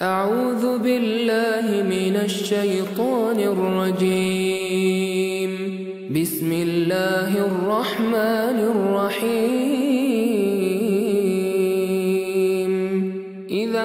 أعوذ بالله من الشيطان الرجيم. بسم الله الرحمن الرحيم. إذا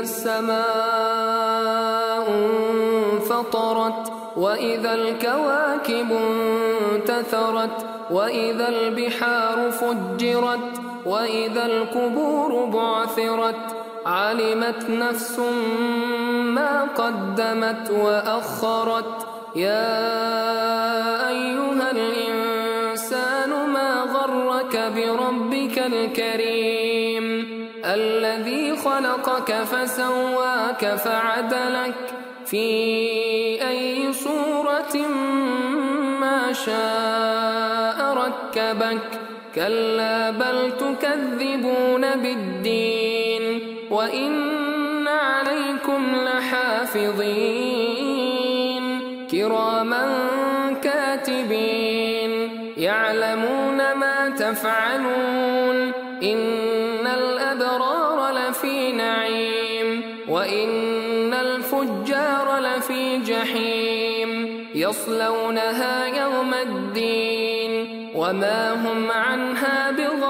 السماء انفطرت وإذا الكواكب انتثرت وإذا البحار فجرت وإذا القبور بعثرت علمت نفس ما قدمت وأخرت. يا أيها الإنسان ما غرك بربك الكريم الذي خلقك فسواك فعدلك في أي صورة ما شاء ركبك. كلا بل تكذبون بالدين وإن عليكم لحافظين كراما كاتبين يعلمون ما تفعلون. إن الأبرار لفي نعيم وإن الفجار لفي جحيم يصلونها يوم الدين وما هم عنها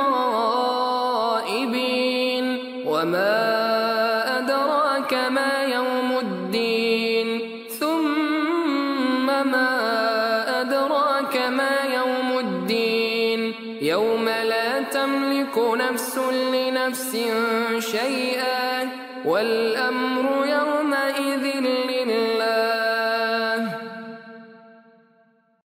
بغائبين. وما أدراك ما يوم الدين ثم ما أدراك ما يوم الدين يوم لا تملك نفس لنفس شيئا والأمر يومئذ